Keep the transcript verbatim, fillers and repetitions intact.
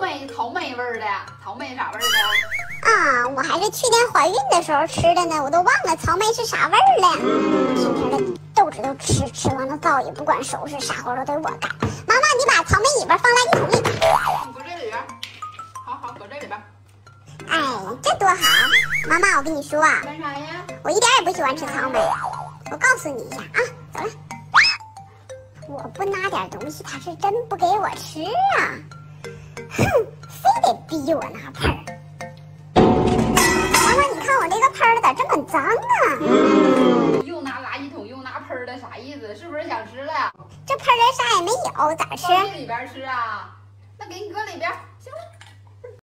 莓草莓味儿的，草莓啥味儿的？ 啊，我还是去年怀孕的时候吃的呢，我都忘了草莓是啥味儿了。今天的豆子都吃，吃完了倒也不管收拾，啥活都得我干。妈妈，你把草莓尾巴放垃圾桶里吧。 搁这里边，好好搁这里边。 哎，这多好！妈妈，我跟你说啊， 干啥呀？ 我一点也不喜欢吃草莓。我告诉你一下啊，走了。我不拿点东西，他是真不给我吃啊！哼，非得逼我拿盆儿。妈妈，你看我这个盆儿咋这么脏啊？ 又拿垃圾桶又拿盆儿的，啥意思？是不是想吃了呀？ 这盆儿里啥也没有，咋吃？ 放这里边吃啊？那给你搁里边。